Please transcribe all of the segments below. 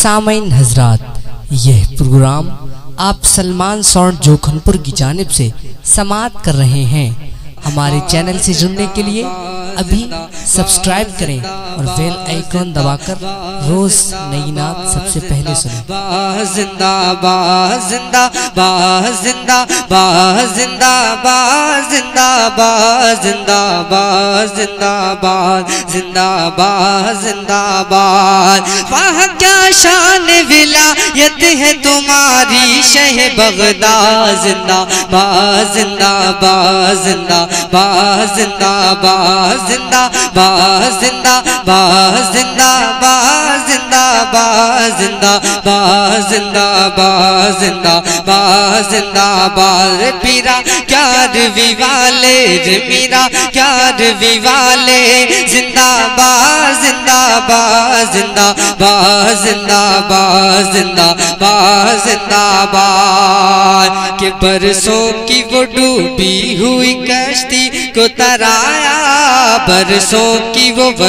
सामईन हजरात, यह प्रोग्राम आप सलमान साउंड जोखनपुर की जानिब से समाअत कर रहे हैं। हमारे चैनल से जुड़ने के लिए अभी सब्सक्राइब करें और बेल आइकॉन दबाकर रोज नई नात सबसे पहले सुनें। जिंदाबाद जिंदाबाद जिंदाबाद जिंदाबाद जिंदाबाद जिंदाबाद जिंदाबाद जिंदाबाद जिंदाबाद। वाह क्या शान विलायत है तुम्हारी शह बगदाद। जिंदाबाद जिंदाबाद जिंदाबाद जिंदाबाद जिंदाबाद जिंदाबाद जिंदाबाद जिंदाबाद जिंदाबाद जिंदाबाद जिंदाबाद जिंदाबाद। रे पीरा क्या रवी वाले, रे मीरा क्या रवी वाले। जिंदाबाद जिंदाबाद जिंदाबाद जिंदाबाद जिंदाबाद जिंदाबाद। के बरसों की वो डूबी हुई कश्ती को तराया, बरसों की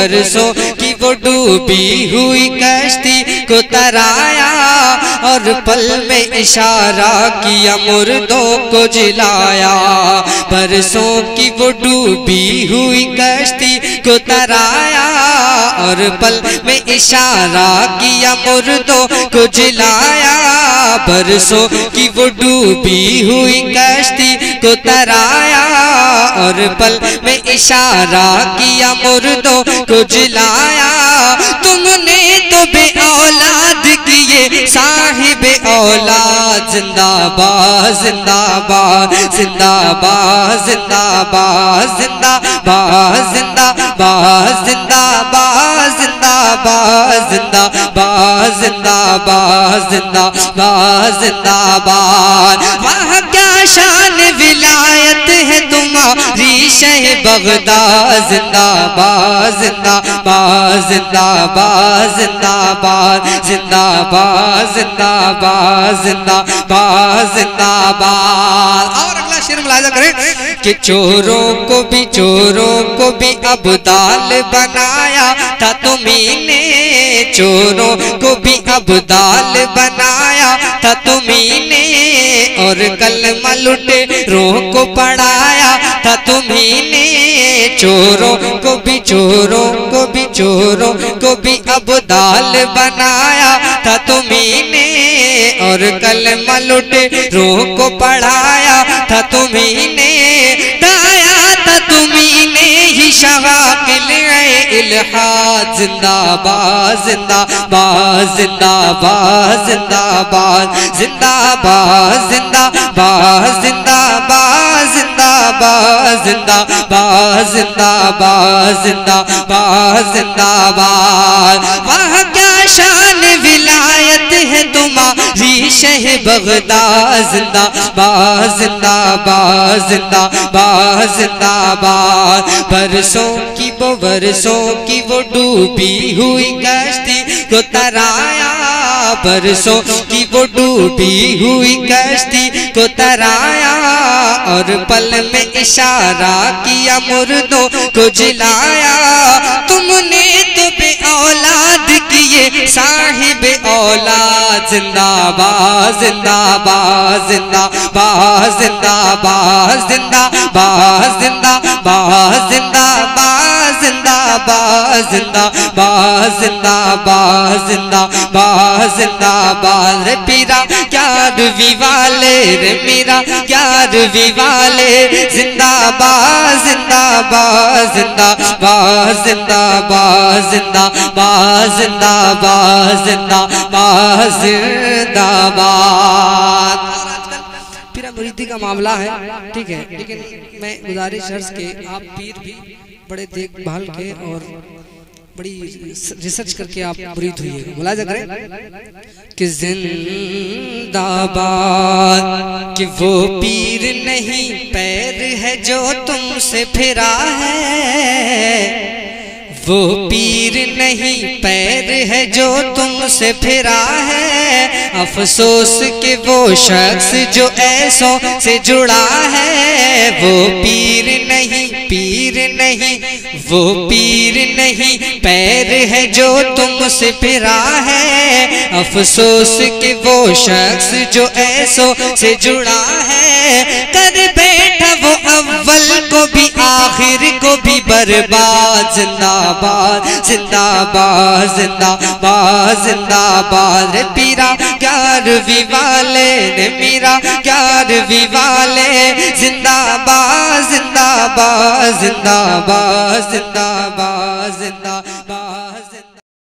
वो डूबी हुई कश्ती को तराया। और पल में इशारा किया मुर्दों को जिलाया। बरसों की वो डूबी हुई कश्ती को तराया। और पल में इशारा किया मुर्दों को जिलाया। बरसों की वो डूबी हुई कश्ती को तराया। और पल में इशारा किया मुर्दों को जिलाया। तुमने तो बे औलाद किए साहिब औलाद। जिंदाबाद जिंदाबाद जिंदाबाद जिंदाबाद जिंदाबाद जिंदाबाद जिंदाबाद जिंदाबाद जिंदाबाद जिंदाबाद जिंदाबाद जिंदाबाद। वाह क्या शान विलायत है तुम्हारी शह बगदाद। जिंदाबाद जिंदाबाद जिंदाबाद जिंदाबाद जिंदाबाद जिंदाबाद जिंदाबाद जिंदाबाद। और अगला शेर मुलाहिजा करें कि चोरों को भी अब्दाल बनाया था तुम्हीने। चोरों को भी अब्दाल बनाया था तुम्हीने। और कलमा लुटेरों को पढ़ाया था तुम्हीने। चोरों को भी अब्दाल बनाया था तुम्हीने। और कलमा लुटेरों को पढ़ाया था तुम्हीने। दाया था तुम्हीने ही शवाकिल इल्हाद। जिंदाबाद जिंदाबाद जिंदाबाद जिंदाबाद जिंदाबाद जिंदाबाद जिंदाबाद जिंदाबाद जिंदाबाद जिंदाबाद जिंदाबाद जिंदाबाद। वाह क्या शान विलायत है तुम्हारी शह बगदाद। जिंदाबाद जिंदाबाद जिंदाबाद जिंदाबाद। बरसों की वो डूबी हुई कश्ती को तराया। बरसों की वो डूबी हुई कश्ती को तराया। और पल में इशारा किया मुर्दों को जिलाया। तुमने तो बे औलाद किए साहिब औलाद। जिंदाबाद जिंदाबाद जिंदाबाद जिंदाबाद जिंदाबाद जिंदाबाद जिंदाबाद जिंदाबाद जिंदाबाद जिंदाबाद जिंदाबाद जिंदाबाद। रे पीरा क्या रवी वाले, रे मीरा क्या रवी वाले। जिंदाबाद जिंदाबाद जिंदाबाद जिंदाबाद जिंदाबाद जिंदाबाद जिंदाबाद जिंदाबाद। पीरा मुरीदी का मामला है, ठीक है, लेकिन मैं गुजारिश अर्ज के आप पीर भी बड़े देखभाल के और बड़ी रिसर्च करके आप मुरीद हुई मुलाजा करें कि जिंदाबाद कि वो पीर नहीं पैर है जो तुमसे फिरा है। वो पीर नहीं पैर है जो तुमसे फिरा है। अफसोस कि वो शख्स जो ऐसों से जुड़ा है। वो पीर नहीं वो पीर नहीं पैर है जो तुमसे फिरा है। अफसोस कि वो शख्स जो ऐसों से जुड़ा है, कर बैठा वो अव्वल को भी आखिर को भी बर्बाद। जिंदाबाद जिंदाबाद जिंदाबाद जिंदाबाद। पीरा 11वीं वाले ने मीरा 11वीं वाले। जिंदाबाद जिंदाबाद जिंदाबाद जिंदाबाद जिंदाबाद।